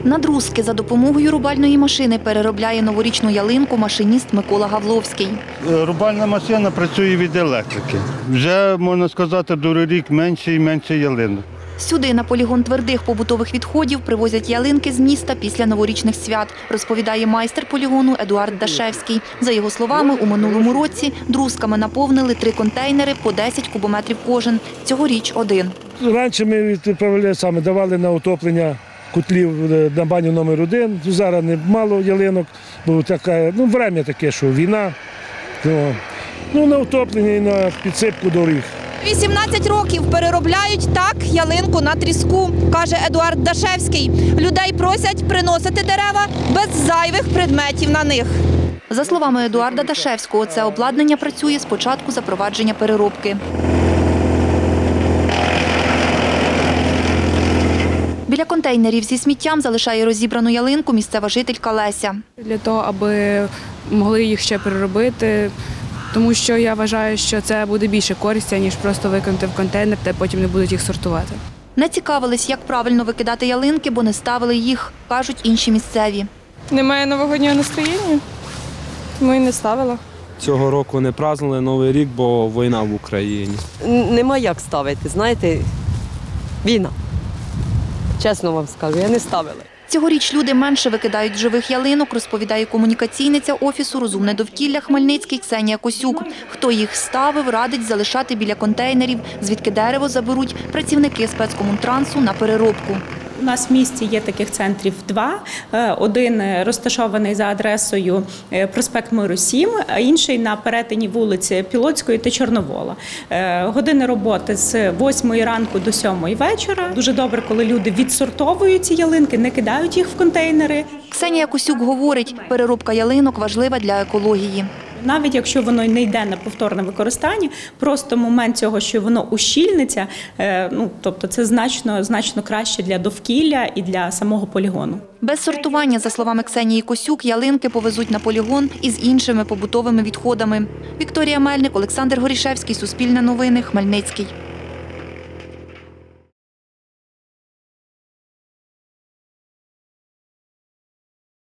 Надрузки за допомогою рубальної машини переробляє новорічну ялинку машиніст Микола Гавловський. Рубальна машина працює від електрики. Вже, можна сказати, другий рік менше і менше ялинок. Сюди на полігон твердих побутових відходів привозять ялинки з міста після новорічних свят, розповідає майстер полігону Едуард Дашевський. За його словами, у минулому році друзками наповнили 3 контейнери по 10 кубометрів кожен. Цьогоріч – 1. Раніше ми відправляли саме, давали на утоплення котлів на баню номер 1. Зараз не мало ялинок, бо время таке, що війна. На утоплення і на підсипку доріг. 18 років переробляють так ялинку на тріску, каже Едуард Дашевський. Людей просять приносити дерева без зайвих предметів на них. За словами Едуарда Дашевського, це обладнання працює з початку запровадження переробки. Біля контейнерів зі сміттям залишає розібрану ялинку місцева жителька Леся. Для того, аби могли їх ще переробити, тому що я вважаю, що це буде більше користі, ніж просто викинути в контейнер, та потім не будуть їх сортувати. Не цікавились, як правильно викидати ялинки, бо не ставили їх, кажуть інші місцеві. Немає новогоднього настроєння, тому і не ставила. Цього року не празднували Новий рік, бо війна в Україні. Нема як ставити, знаєте, війна. Чесно вам скажу, я не ставила. Цьогоріч люди менше викидають живих ялинок, розповідає комунікаційниця Офісу «Розумне довкілля» Хмельницький Ксенія Косюк. Хто їх ставив, радить залишати біля контейнерів, звідки дерево заберуть працівники спецкомунтрансу на переробку. У нас в місті є таких центрів 2. Один розташований за адресою проспект Миру 7, а інший на перетині вулиці Пілотської та Чорновола. Години роботи з 8 ранку до 7 вечора. Дуже добре, коли люди відсортовують ці ялинки, не кидають їх в контейнери. Ксенія Косюк говорить, переробка ялинок важлива для екології. Навіть якщо воно не йде на повторне використання, просто момент цього, що воно ущільниться, тобто це значно краще для довкілля і для самого полігону. Без сортування, за словами Ксенії Косюк, ялинки повезуть на полігон із іншими побутовими відходами. Вікторія Мельник, Олександр Горішевський, Суспільне новини, Хмельницький.